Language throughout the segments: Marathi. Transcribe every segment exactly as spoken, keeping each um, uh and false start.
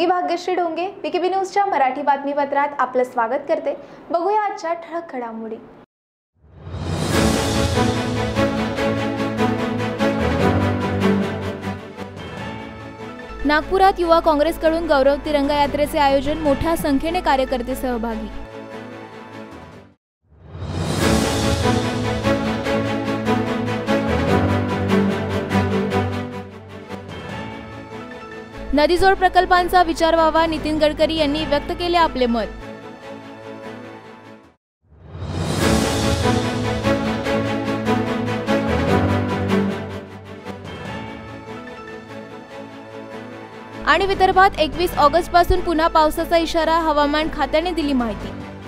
मी भाग्यश्री डोंगे बीकेबी न्यूजच्या मराठी बातमीपत्रात आपलं स्वागत करते। बघूया आजच्या ठळक घडामोडी। नागपुरात युवा काँग्रेसकडून गौरव तिरंगा यात्रेचे आयोजन, मोठ्या संख्येने कार्यकर्ते सहभागी। नदीजोड प्रकल्पांचा विचार व्हावा, नितीन गडकरी यांनी व्यक्त केले आपले मत। आणि विदर्भात एकवीस ऑगस्ट पासून पुन्हा पावसाचा इशारा, हवामान खात्याने दिली माहिती।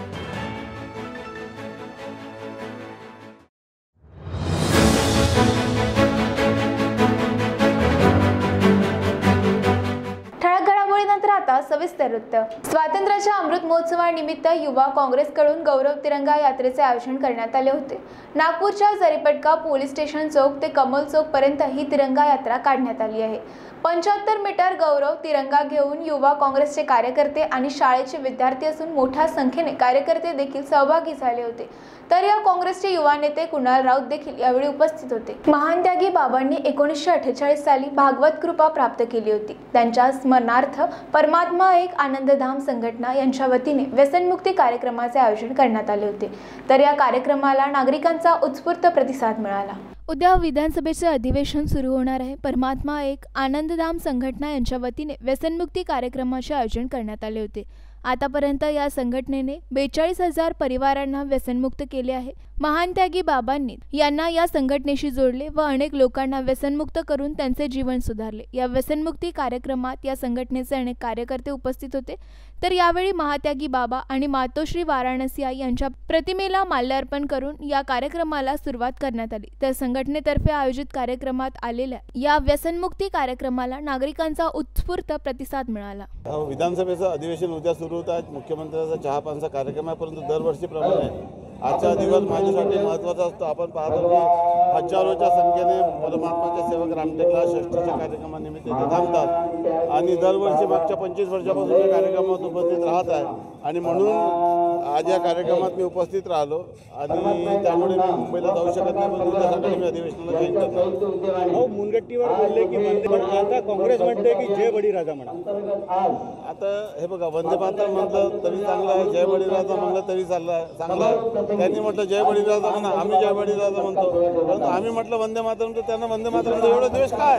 सविस्तर वृत्त। स्वातंत्र्याच्या अमृत महोत्सवानिमित्त युवा काँग्रेसकडून गौरव तिरंगा यात्रेचे आयोजन करण्यात आले होते। नागपूरच्या जरीपटका पोलीस स्टेशन चौक ते कमल चौक पर्यंत ही तिरंगा यात्रा काढण्यात आली आहे। पंच्याहत्तर मीटर गौरव तिरंगा घेऊन युवा काँग्रेसचे कार्यकर्ते आणि शाळेचे विद्यार्थी असून मोठ्या संख्येने कार्यकर्ते देखील सहभागी झाले होते। तर या काँग्रेसचे युवा नेते कुणाल राऊत देखील यावेळी उपस्थित होते। महान त्यागी बाबांनी एकोणीसशे अठ्ठेचाळीस साली भागवत कृपा प्राप्त केली होती। त्यांच्या स्मरणार्थ परमात्मा एक आनंदधाम संघटना यांच्या वतीने व्यसनमुक्ती कार्यक्रमाचे आयोजन करण्यात आले होते। तर या कार्यक्रमाला नागरिकांचा उत्स्फूर्त प्रतिसाद मिळाला। उद्या विधानसभेचे अधिवेशन सुरू होणार आहे। परमात्मा एक आनंदधाम संघटना यांच्या वतीने व्यसनमुक्ती कार्यक्रमाचे आयोजन करण्यात आले होते। आतापर्यंत या संघटनेने बेचाळीस हजार परिवारांना व्यसनमुक्त केले आहे। महान त्यागी बाबांनी यांना या संघटनेशी जोडले व अनेक लोकांना व्यसनमुक्त करून त्यांचे जीवन सुधारले। या व्यसनमुक्ती कार्यक्रमात या संघटनेचे अनेक कार्यकर्ते उपस्थित होते। तर यावेळी महात्यागी बाबा आणि मातोश्री वाराणसिया यांच्या प्रतिमेला माल्यार्पण करून या कार्यक्रमाला सुरुवात करण्यात आली। तर संघटनेतर्फे आयोजित कार्यक्रमात आलेल्या या व्यसनमुक्ती कार्यक्रमाला नागरिकांचा उत्स्फूर्त प्रतिसाद मिळाला। विधानसभेचं अधिवेशन उद्या सुरू होत आहे। मुख्यमंत्र्यांचा चहापानचा कार्यक्रम आहे, परंतु दरवर्षीप्रमाणे आजचा दिवस माझ्यासाठी महत्त्वाचा असतो। आपण पाहतो की हजारोच्या संख्येने परमात्माचे सेवक रामटेकला षष्ठीच्या कार्यक्रमानिमित्त इथे थांबतात आणि दरवर्षी मागच्या पंचवीस वर्षापासून या कार्यक्रमात उपस्थित राहत आहे आणि म्हणून आज या कार्यक्रमात मी उपस्थित राहिलो आणि त्यामुळे मी मुंबईला जाऊ शकत नाही, पण उद्यासाठी मी अधिवेशनाला जॉईन करतो। मुनगट्टीवर बोलले की वंदे आता काँग्रेस म्हणते की जय बळीराजा म्हणा। आता हे बघा, वंदे मातरम म्हटलं तरी चांगलं आहे, जय बळीराजा म्हणलं तरी चांगलं आहे चांगलं आहे त्यांनी म्हटलं जय बळीराजा म्हणा, आम्ही जय बळीराजा म्हणतो, परंतु आम्ही म्हटलं वंदे मातरम तर त्यांना वंदे मातरमचा एवढा द्वेष काय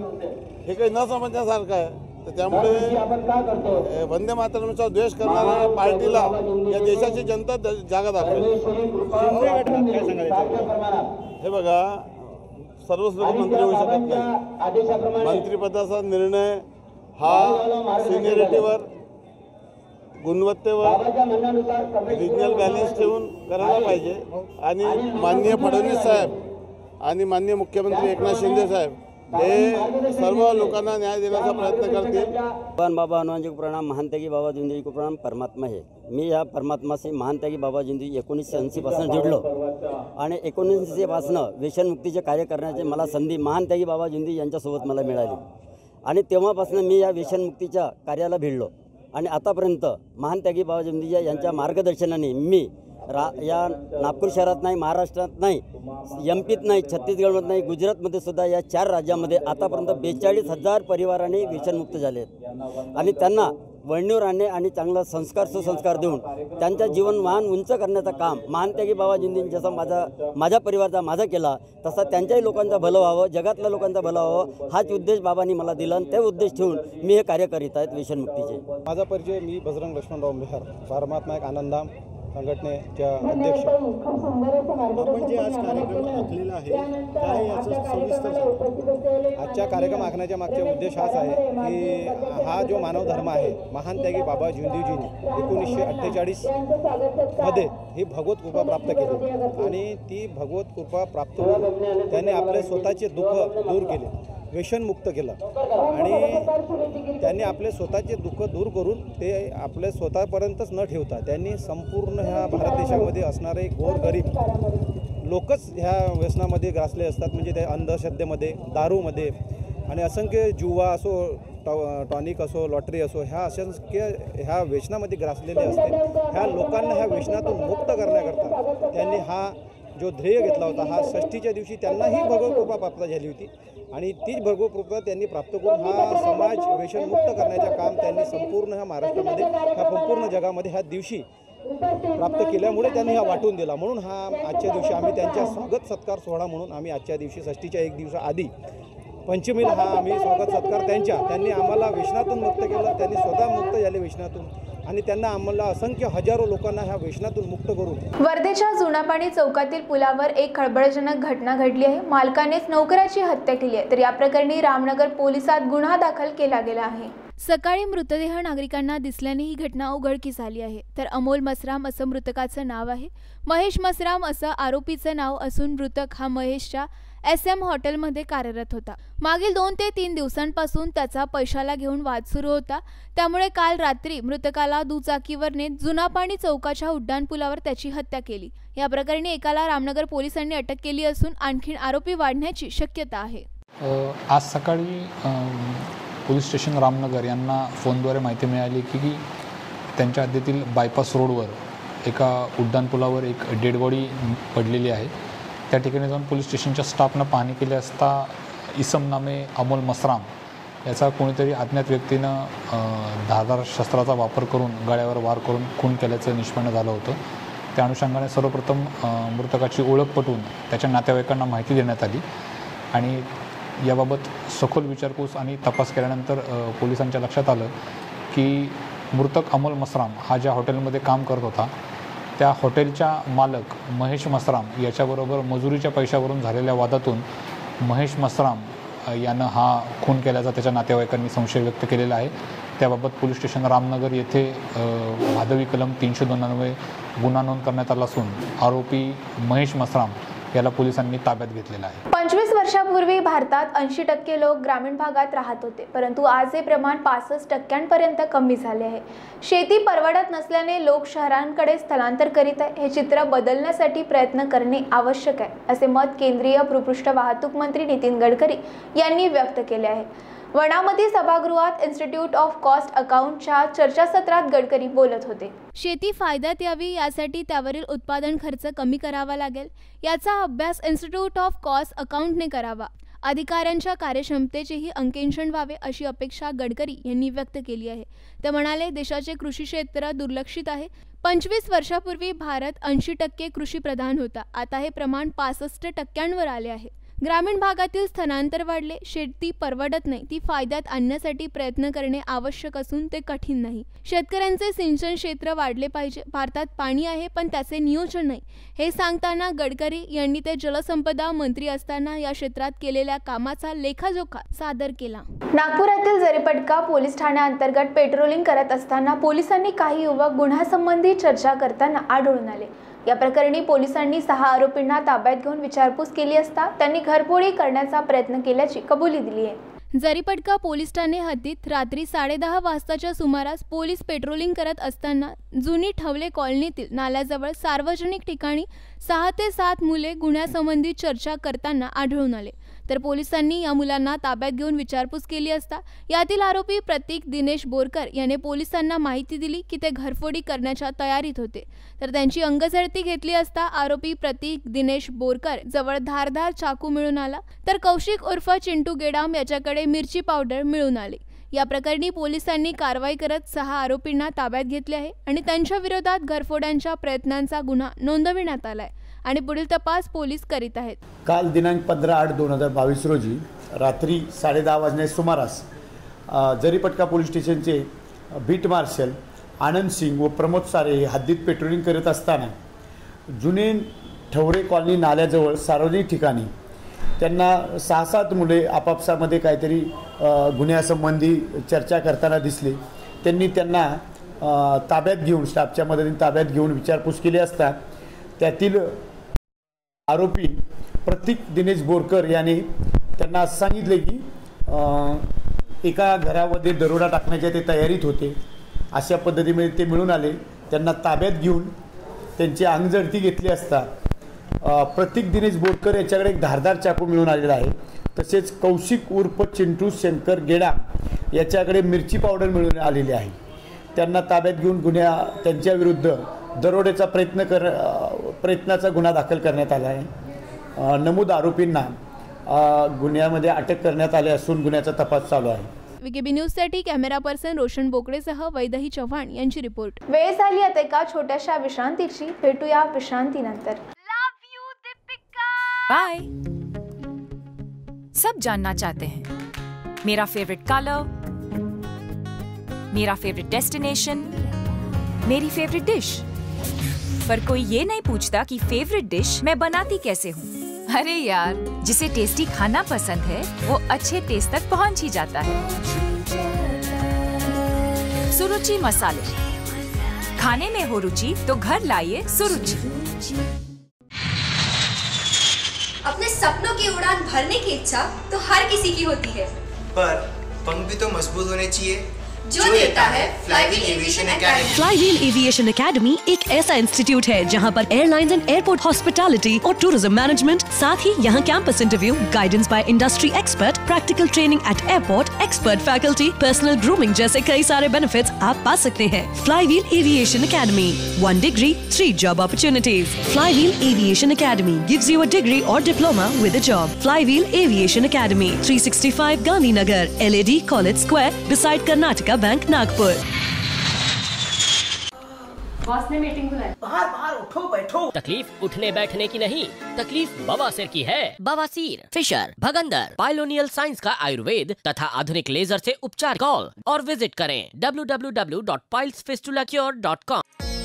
हे काही न समजण्यासारखं आहे। तर त्यामुळे वंदे मातरमचा द्वेष करणाऱ्या पार्टीला या देशाची जनता जागा दाखवेल। हे बघा, सर्वच लोक मंत्री होऊ शकत नाही। मंत्रिपदाचा निर्णय हा सिनियरिटीवर, गुणवत्तेवर, रिजनल बॅलन्स ठेवून करायला पाहिजे आणि माननीय फडणवीस साहेब आणि माननीय मुख्यमंत्री एकनाथ शिंदे साहेब हे सर्व लोकांना न्याय देण्याचा प्रयत्न करतील। भगवान बाबा हनुमान जी को प्रणाम, महान त्यागी बाबा जिंदगी को प्रणाम। परमात्मा है, मी या परमात्मा से महान त्यागी बाबा जिंदगी एकोणीसशे ऐंशीपासून जुडलो आणि एकोणीसशेपासून व्यसनमुक्तीचे कार्य करण्याचे मला संधी महान त्यागी बाबा जिंदगी यांच्यासोबत मला मिळाली आणि तेव्हापासून मी या व्यसनमुक्तीच्या कार्याला भिडलो आणि आतापर्यंत महान त्यागी बाबा जिंदगी यांच्या मार्गदर्शनाने मी रा या नागपूर शहरात नाही, महाराष्ट्रात नाही, एम पीत नाही, छत्तीसगडमध्ये नाही, गुजरातमध्ये सुद्धा या चार राज्यामध्ये आतापर्यंत बेचाळीस हजार परिवारांनी व्यसनमुक्त झाले आहेत आणि त्यांना वळणीवर आणणे आणि चांगला संस्कार सुसंस्कार देऊन त्यांच्या जीवनमान उंच करण्याचं काम महान त्यागी बाबा जिंदगी जसा माझा माझ्या परिवाराचा माझा केला तसा त्यांच्याही लोकांचा भलं व्हावं, जगातल्या लोकांचा भलं व्हावं हाच उद्देश बाबांनी मला दिला आणि ते उद्देश ठेवून मी हे कार्य करीत आहेत व्यसनमुक्तीचे। माझा परिचय, मी बजरंग लक्ष्मणराव मेहर, परमात्मा एक आनंदधाम संघटनेच्या अध्यक्ष। आपण जे आज कार्यक्रम आखलेला आहे काय याचं सविस्तर? आजच्या कार्यक्रम आखण्याच्या मागचा उद्देश हाच आहे की हा जो मानव धर्म आहे, महान त्यागी बाबा जिंदूजींनी एकोणीसशे अठ्ठेचाळीस मध्ये ही भगवत कृपा प्राप्त केली आणि ती भगवत कृपा प्राप्त होऊन त्यांनी आपले स्वतःचे दुःख दूर केले, व्यसनमुक्त केलं आणि त्यांनी आपले स्वतःचे दुःख दूर करून ते आपले स्वतःपर्यंतच न ठेवता त्यांनी संपूर्ण ह्या भारत देशामध्ये असणारे गोरगरीब लोकच ह्या व्यसनामध्ये ग्रासले असतात, म्हणजे ते अंधश्रद्धेमध्ये, दारूमध्ये आणि असंख्य जुवा असो टॉ टॉनिक असो, लॉटरी असो, ह्या असंख्य ह्या व्यसनामध्ये ग्रासलेले असते. ह्या लोकांना ह्या व्यसनातून मुक्त करण्याकरता त्यांनी हा जो ध्येय घेतला होता, हा षष्टीच्या दिवशी त्यांनाही भगवत कृपा प्राप्त झाली होती आणि तीच भगवत कृपा त्यांनी प्राप्त करून हा समाज व्यसनमुक्त करण्याचं काम त्यांनी संपूर्ण ह्या महाराष्ट्रामध्ये, ह्या संपूर्ण जगामध्ये ह्या दिवशी प्राप्त केल्यामुळे त्यांनी हा वाटून दिला. म्हणून हा आजच्या दिवशी आम्ही त्यांच्या स्वागत सत्कार सोहळा म्हणून आम्ही आजच्या दिवशी षष्टीच्या एक दिवसाआधी पंचमीला हा आम्ही स्वागत सत्कार त्यांच्या त्यांनी आम्हाला व्यसनातून मुक्त केलं. त्यांनी स्वतः मुक्त झाले व्यसनातून आणि त्यांना आम्हाला असंख्य हजारो लोकांना ह्या व्यसनातून मुक्त करून. वर्धेच्या जुनापाणी चौकातील पुलावर एक खळबळजनक घटना घडली आहे. मालकानेच नोकराची हत्या केली आहे. तर या प्रकरणी रामनगर पोलिसात गुन्हा दाखल केला गेला आहे. सकाळी मृतदेह नागरिकांना दिसल्याने ही घटना उघडकीस आली आहे. तर अमोल मसराम असं मृतकाचं नाव आहे. महेश मसराम असं आरोपीचं नाव असून मृतक हा महेशच्या एस एम हॉटेलमध्ये कार्यरत होता. मागील दोन ते तीन दिवसांपासून त्याचा पैशाला घेऊन वाद सुरू होता. त्यामुळे काल रात्री मृतकाला दुचाकीवर नेत जुनापाणी चौकाच्या उड्डाणपुलावर त्याची हत्या केली. या प्रकरणी एकाला रामनगर पोलिसांनी अटक केली असून आणखीन आरोपी वाढण्याची शक्यता आहे. आज सकाळी पोलीस स्टेशन रामनगर यांना फोनद्वारे माहिती मिळाली की की त्यांच्या हद्दीतील बायपास रोडवर एका उड्डाणपुलावर एक डेड बॉडी पडलेली आहे. त्या ठिकाणी जाऊन पोलीस स्टेशनच्या स्टाफनं पाहणी केली असता इसम नामे अमोल मसराम याचा कोणीतरी अज्ञात व्यक्तीनं धारदार शस्त्राचा वापर करून गळ्यावर वार करून खून केल्याचं निष्पन्न झालं होतं. त्या अनुषंगाने सर्वप्रथम मृतकाची ओळख पटवून त्याच्या नातेवाईकांना माहिती देण्यात आली आणि याबाबत सखोल विचारपूस आणि तपास केल्यानंतर पोलिसांच्या लक्षात आलं की मृतक अमोल मसराम हा ज्या हॉटेलमध्ये काम करत होता त्या हॉटेलच्या मालक महेश मसराम याच्याबरोबर मजुरीच्या पैशावरून झालेल्या वादातून महेश मसराम यानं हा खून केल्याचा त्याच्या नातेवाईकांनी संशय व्यक्त केलेला आहे. त्याबाबत पोलीस स्टेशन रामनगर येथे भादवी कलम तीनशे दोनानव्वे गुन्हा नोंद करण्यात आला असून आरोपी महेश मसराम याला पोलिसांनी ताब्यात घेतलेला आहे. पंचवीस वर्षापूर्वी भारतात ऐंशी टक्के लोक ग्रामीण भागात राहत होते, परंतु आज हे प्रमाण पासष्ट टक्क्यांपर्यंत कमी झाले आहे. शेती परवडत नसल्याने लोक शहरांकडे स्थलांतर करीत आहे. हे चित्र बदलण्यासाठी प्रयत्न करणे आवश्यक आहे, असे मत केंद्रीय भूपृष्ठ वाहतूक मंत्री नितीन गडकरी यांनी व्यक्त केले आहे. वनामती सभागृहात इन्स्टिट्यूट ऑफ कॉस्ट अकाउंटच्या चर्चासत्रात गडकरी बोलत होते. शेती फायद्यात यावी यासाठी त्यावरील उत्पादन खर्च कमी करावा लागेल. याचा अभ्यास इन्स्टिट्यूट ऑफ कॉस्ट अकाउंटने करावा. अधिकाऱ्यांच्या कार्यक्षमतेचेही अंकेक्षण व्हावे अशी अपेक्षा गडकरी यांनी व्यक्त केली आहे. ते म्हणाले, देशाचे कृषी क्षेत्र दुर्लक्षित आहे. पंचवीस वर्षापूर्वी भारत ऐंशी टक्के कृषी प्रधान होता. आता हे प्रमाण पासष्ट टक्क्यांवर आले आहे. ग्रामीण भागातील स्थलांतर वाढले. शेती परवडत नाही, ती फायद्यात आणण्यासाठी प्रयत्न करणे आवश्यक असून ते कठीण नाही. शेतकऱ्यांचे सिंचन क्षेत्र वाढले पाहिजे. भारतात पाणी आहे पण त्याचे नियोजन नाही. हे सांगताना गडकरी यांनी ते जलसंपदा मंत्री असताना या क्षेत्रात केलेल्या कामाचा लेखाजोखा सादर केला. नागपुरातील जरीपटका पोलीस ठाण्याअंतर्गत पेट्रोलिंग करत असताना पोलिसांनी काही युवक गुन्ह्यासंबंधी चर्चा करताना आढळून आले. या प्रकरणी पोलिसांनी सहा आरोपींना ताब्यात घेऊन विचारपूस केली असता त्यांनी घरफोडी करण्याचा प्रयत्न केल्याची कबुली दिली आहे. जरीपटका पोलीस ठाणे हद्दीत रात्री साडेदहा वाजताच्या सुमारास पोलीस पेट्रोलिंग करत असताना जुनी ठवले कॉलनीतील नाल्याजवळ सार्वजनिक ठिकाणी सहा ते सात मुले गुन्ह्यासंबंधी चर्चा करताना आढळून आले. तर पोलिसांनी या मुलांना ताब्यात घेऊन विचारपूस केली असता यातील आरोपी प्रतीक दिनेश बोरकर याने पोलिसांना माहिती दिली की ते घरफोडी करण्याच्या तयारीत होते. तर त्यांची अंगझडती घेतली असता आरोपी प्रतीक दिनेश बोरकर जवळ धारदार चाकू मिळून आला. तर कौशिक उर्फ चिंटू गेडाम याच्याकडे मिरची पावडर मिळून आली. या प्रकरणी पोलिसांनी कारवाई करत सहा आरोपींना ताब्यात घेतले आहे आणि त्यांच्या विरोधात घरफोड्यांच्या प्रयत्नांचा गुन्हा नोंदविण्यात आलाय आणि पुढील तपास पोलीस करीत आहेत. काल दिनांक पंधरा आठ दोन हजार बावीस रोजी रात्री साडेदहा वाजण्याच्या सुमारास जरीपटका पोलीस स्टेशनचे बीट मार्शल आनंद सिंग व प्रमोद सारे हे हद्दीत पेट्रोलिंग करत असताना जुने ठवरे कॉलनी नाल्याजवळ सार्वजनिक ठिकाणी त्यांना सहा सात मुले आपापसामध्ये काहीतरी गुन्ह्यासंबंधी चर्चा करताना दिसले. त्यांनी त्यांना ताब्यात घेऊन स्टाफच्या मदतीने ताब्यात घेऊन विचारपूस केली असता त्यातील आरोपी प्रतीक दिनेश बोरकर यांनी त्यांना असं सांगितले की एका घरामध्ये दरोडा टाकण्याच्या ते तयारीत होते. अशा पद्धतीने ते मिळून आले. त्यांना ताब्यात घेऊन त्यांची अंगझडती घेतली असता प्रतीक दिनेश बोरकर याच्याकडे एक धारदार चाकू मिळून आलेला आहे. तसेच कौशिक उर्फ चिंटू शंकर गेडा याच्याकडे मिरची पावडर मिळून आलेली आहे. त्यांना ताब्यात घेऊन गुन्ह्या त्यांच्याविरुद्ध दरोड्याचा प्रयत्न कर प्रयत्नाचा गुन्हा दाखल करण्यात आला आहे. नमूद आरोपींना गुन्ह्यामध्ये अटक करण्यात आले असून गुन्ह्याचा तपास चालू आहे. विकेबी न्यूजसाठी कॅमेरा पर्सन रोशन बोकडेसह वैदही चव्हाण यांची रिपोर्ट. वेळ झाली आता एका छोट्याशा विश्रांतीची. भेटूया विश्रांतीनंतर. बाय. सब जानना चाहते हैं मेरा फेवरेट कलर, मेरा फेवरेट डेस्टिनेशन, मेरी फेवरेट डिश, पर कोई ये नहीं पूछता कि फेवरेट डिश मैं बनाती कैसे हूँ. अरे यार, जिसे टेस्टी खाना पसंद है वो अच्छे टेस्ट तक पहुँच ही जाता है. सुरुचि मसाले, खाने में हो रुचि तो घर लाइए सुरुचि. अपने सपनों की उड़ान भरने की इच्छा तो हर किसी की होती है, पर पंख भी तो मजबूत होने चाहिए जो देता है flywheel aviation academy. Flywheel aviation academy एक ऐसा इंस्टीट्यूट है जहां पर एयरलाइंस एंड एयरपोर्ट हॉस्पिटैलिटी और टूरिज्म मैनेजमेंट, साथ ही यहां campus interview, guidance by industry expert, practical training at airport, expert faculty, personal grooming जैसे कई सारे बेनिफिट्स आप पा सकते हैं. Flywheel aviation academy, one degree three job opportunities. Flywheel aviation academy gives you a degree और diploma with a job. Flywheel aviation academy, three sixty five Gandhinagar, L A D college square, beside Karnataka bank, Nagpur. Boss ने मीटिंग बुलाई. बाहर बाहर उठो बैठो. तकलीफ उठने बैठने की नहीं, तकलीफ बवासीर की है. बवासीर, फिशर, भगंदर, पाइलोनियल साइंस का आयुर्वेद तथा आधुनिक लेजर से उपचार. कॉल और विजिट करें W W W dot piles fistula cure dot com.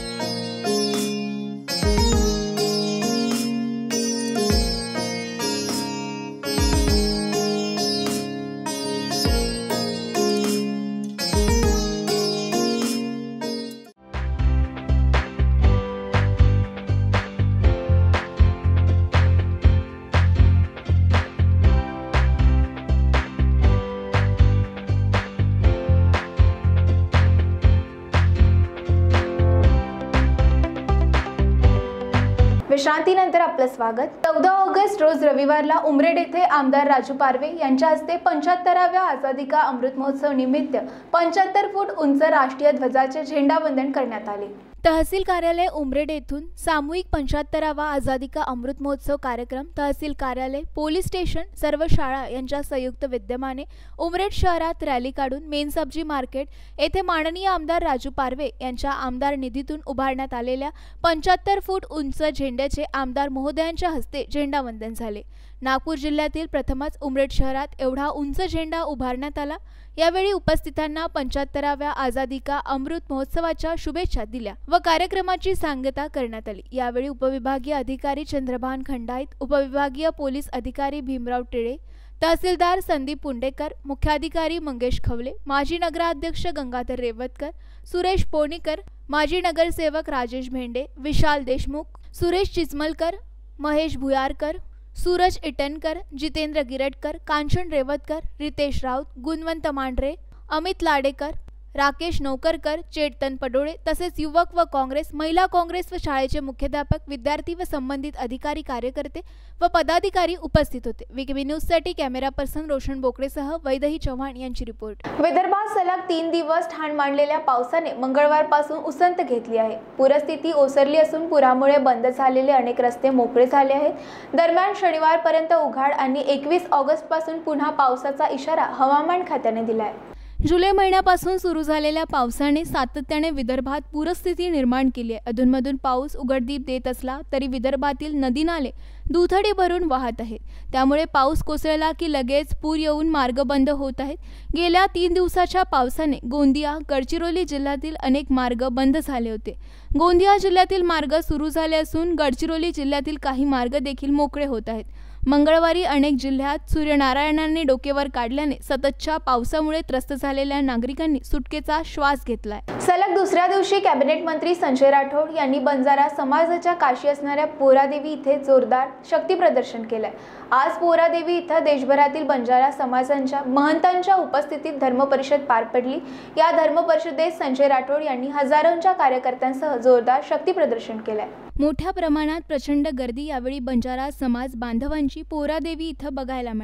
विश्रांतीनंतर आपलं स्वागत. चौदा ऑगस्ट रोज रविवारला उमरेड येथे आमदार राजू पारवे यांच्या हस्ते पंच्याहत्तराव्या आझादी का अमृत महोत्सव निमित्त पंच्याहत्तर फूट उंच राष्ट्रीय ध्वजाचे झेंडावंदन करण्यात आले. तहसील कार्यालय उमरेड येथून सामूहिक पंच्याहत्तरावा आझादी का अमृत महोत्सव कार्यक्रम तहसील कार्यालय, पोलीस स्टेशन, सर्व शाळा यांच्या संयुक्त विद्यमाने उमरेड शहरात रॅली काढून मेन सबजी मार्केट येथे माननीय आमदार राजू पारवे यांच्या आमदार निधीतून उभारण्यात आलेल्या पंच्याहत्तर फूट उंच झेंड्याचे आमदार महोदयांच्या हस्ते झेंडावंदन झाले. नागपूर जिल्ह्यातील प्रथमच उमरेड शहरात एवढा उंच झेंडा उभारण्यात आला. यावेळी उपस्थितांना पंच्याहत्तराव्या आझादी का अमृत महोत्सवाच्या शुभेच्छा दिल्या व कार्यक्रमाची सांगता करण्यात आली. यावेळी उपविभागीय अधिकारी चंद्रभान खंडाईत, उपविभागीय पोलीस अधिकारी भीमराव टिळे, तहसीलदार संदीप पुंडेकर, मुख्याधिकारी मंगेश खवले, माजी नगराध्यक्ष गंगाधर रेवतकर, सुरेश पोणीकर, माजी नगरसेवक राजेश भेंडे, विशाल देशमुख, सुरेश चिचमलकर, महेश भुयारकर, सूरज इटनकर, जितेंद्र गिरटकर, कांचन रेवतकर, रितेश राऊत, गुणवंत मांढरे, अमित लाडेकर, राकेश नौकरकर, चेतन पडोळे तसेच युवक व काँग्रेस, महिला काँग्रेस व शाळेचे मुख्याध्यापक, विद्यार्थी व संबंधित अधिकारी, कार्यकर्ते व पदाधिकारी उपस्थित होते. विकेबी न्यूजसाठी कॅमेरा पर्सन रोशन बोकडेसह वैदही चव्हाण यांची रिपोर्ट. विदर्भात सलग तीन दिवस ठाण मांडलेल्या पावसाने मंगळवारपासून उसंत घेतली आहे. पूरस्थिती ओसरली असून पुरामुळे बंद झालेले अनेक रस्ते मोकळे झाले आहेत. दरम्यान शनिवारपर्यंत उघाड आणि एकवीस ऑगस्ट पासून पुन्हा पावसाचा इशारा हवामान खात्याने दिला आहे. जुलै महिन्यापासून सुरू झालेल्या पावसाने सातत्याने विदर्भात पूरस्थिती निर्माण केली आहे. अधूनमधून पाऊस उघडदीप देत असला तरी विदर्भातील नदी नाले दुथडी भरून वाहत आहेत. त्यामुळे पाऊस कोसळला की लगेच पूर येऊन मार्ग बंद होत आहेत. गेल्या तीन दिवसाच्या पावसाने गोंदिया, गडचिरोली जिल्ह्यातील अनेक मार्ग बंद झाले होते. गोंदिया जिल्ह्यातील मार्ग सुरू झाले असून गडचिरोली जिल्ह्यातील काही मार्ग देखील मोकळे होत आहेत. मंगळवारी अनेक जिल्ह्यात सूर्यनारायणांनी डोकेवर काढल्याने सततच्या पावसामुळे त्रस्त झालेल्या नागरिकांनी सुटकेचा श्वास घेतलाय. सलग दुसऱ्या दिवशी कॅबिनेट मंत्री संजय राठोड यांनी बंजारा समाजाच्या काशी असणाऱ्या पोरादेवी इथे जोरदार शक्ती प्रदर्शन केलंय. आज पोरादेवी इथं देशभरातील बंजारा समाजांच्या महंतांच्या उपस्थितीत धर्मपरिषद पार पडली. या धर्मपरिषदेत संजय राठोड यांनी हजारोंच्या कार्यकर्त्यांसह जोरदार शक्ती प्रदर्शन केलंय. मोठ्या प्रमाणात प्रचंड गर्दी यावेळी बंजारा समाज बांधवांची पोरादेवी इथं बघायला मिळाली.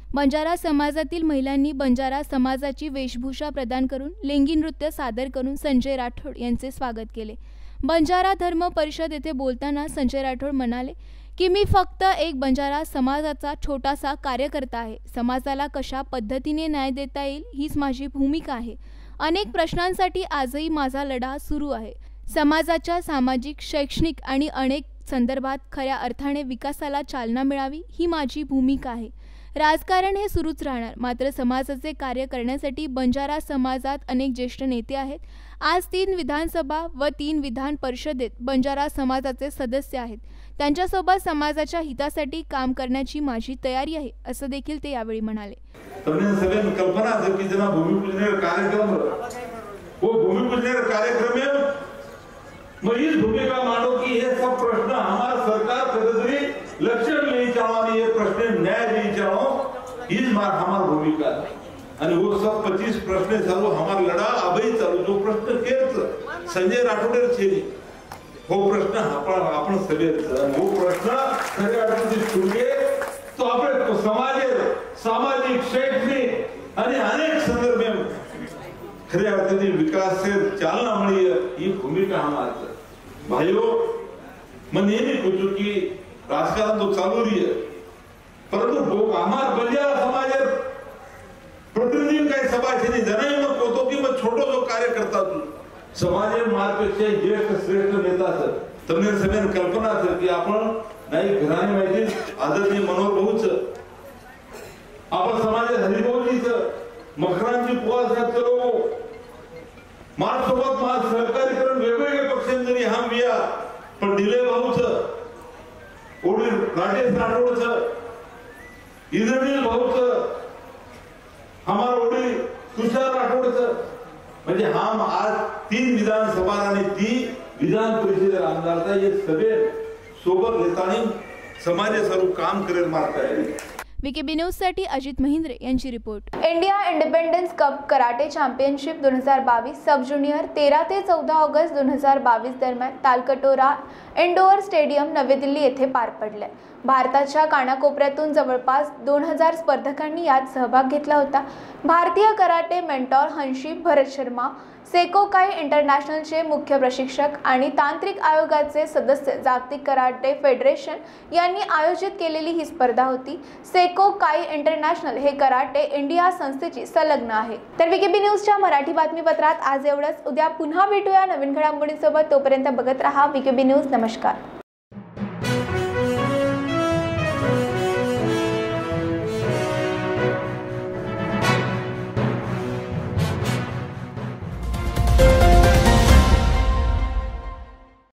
बंजारा समाजातील महिलांनी बंजारा समाजाची वेशभूषा प्रदान करून लेंगी नृत्य सादर करून संजय राठोड यांचे स्वागत केले। बंजारा धर्म परिषद येथे बोलताना संजय राठोड म्हणाले की मी फक्त एक बंजारा समाजाचा छोटासा कार्यकर्ता आहे। समाजाला कशा पद्धतीने न्याय देता येईल हीच माझी भूमिका आहे। अनेक प्रश्नांसाठी आजही माझा लढा सुरू आहे। समाजाच्या सामाजिक, शैक्षणिक आणि अनेक संदर्भात खऱ्या अर्थाने विकासाला चालना मिळावी ही माझी भूमिका आहे। राजकारण हे सुरूच राहणार, मात्र समाजाचे कार्य करण्यासाठी बंजारा समाजात अनेक ज्येष्ठ नेते आहेत। आज तीन विधानसभा व तीन विधान परिषदेत बंजारा समाजाचे सदस्य आहेत। त्यांच्यासोबत समाजाच्या हितासाठी काम करण्याची माझी तयारी आहे, असं देखील ते यावेळी म्हणाले। सगळ्यांना कल्पना आहे की जना भूमिपूजन कार्यक्रम वो भूमिपूजन कार्यक्रम में मैं इस भूमिका मानो कि ये सब प्रश्न हमारा सरकार कदरी लक्ष्य नहीं चाहो, ये प्रश्न न्याय नहीं चाहो, इस बार हमारा भूमिका आणि वो सब पच्चीस प्रश्न चालू हमारा लढा अभी चालू जो प्रश्न केच संजय राठोडे छेली वो प्रश्न आपण आपण सगळे वो प्रश्न खरे अर्थाने सुटके तो आपले समाज सामाजिक, शैक्षणिक आणि अनेक संदर्भ खरे अर्थाने विकास से चालना मिली ही भूमिका हमारी भाइयों। मैं नेहमी पूछू की राजकारण तो चालू रही है, परंतु हमारा बंजारा समाज प्रतिनिधि काही सभा छे जनाई मत होतो की मैं छोटो जो कार्य करता तू समाज मार्गपेक्षा ज्येष्ठ श्रेष्ठ नेता सर तमने सगळ्यांना कल्पना सर की आपण नाही घराने माहिती आदरणीय मनोहर भाऊच आपण समाज हरिभाऊजीच मखरांची पुवास चलो माझ्यासोबत माझ सहकारी करून वेगवेगळे पक्षांनी हा मिया पण दिले भाऊच ओढी राजेश राठोडच इंद्रनील भाऊच हमारा ओढी तुषार राठोडच म्हणजे हम आज तीन विधानसभा आणि तीन विधान परिषद आमदारचा हे सगळे सोबत लेतानी समाजासाठी काम करेल मारता आहे। वीकेबी न्यूजसाठी अजित महिंद्रे यांची report. India independence cup karate championship दोन हजार बावीस सब ज्युनियर तेरा ते चौदा ऑगस्ट दोन हजार बावीस दरम्यान तालकटोरा इंडोअर स्टेडियम नवी दिल्ली येथे पार पडले। भारताच्या कानाकोपऱ्यातून जवळपास दोन हजार स्पर्धकांनी यात सहभाग घेतला होता। भारतीय कराटे मेंटॉर हंशी भरत शर्मा, सेकोकाई इंटरनॅशनलचे मुख्य प्रशिक्षक आणि तांत्रिक आयोगाचे सदस्य जागतिक कराटे फेडरेशन यांनी आयोजित केलेली ही स्पर्धा होती। सेकोकाई इंटरनॅशनल हे कराटे इंडिया संस्थेची संलग्न आहे। तर वीकेबी न्यूजच्या मराठी बातमीपत्रात आज एवढंच। उद्या पुन्हा भेटूया नवीन घडामोडींसोबत। तोपर्यंत बघत रहा वीकेबी न्यूज। नमस्कार।